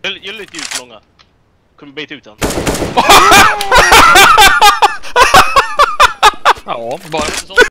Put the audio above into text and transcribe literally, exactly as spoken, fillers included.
Gör lite ljus långa. Kommer bita ut den. Ja, bara så.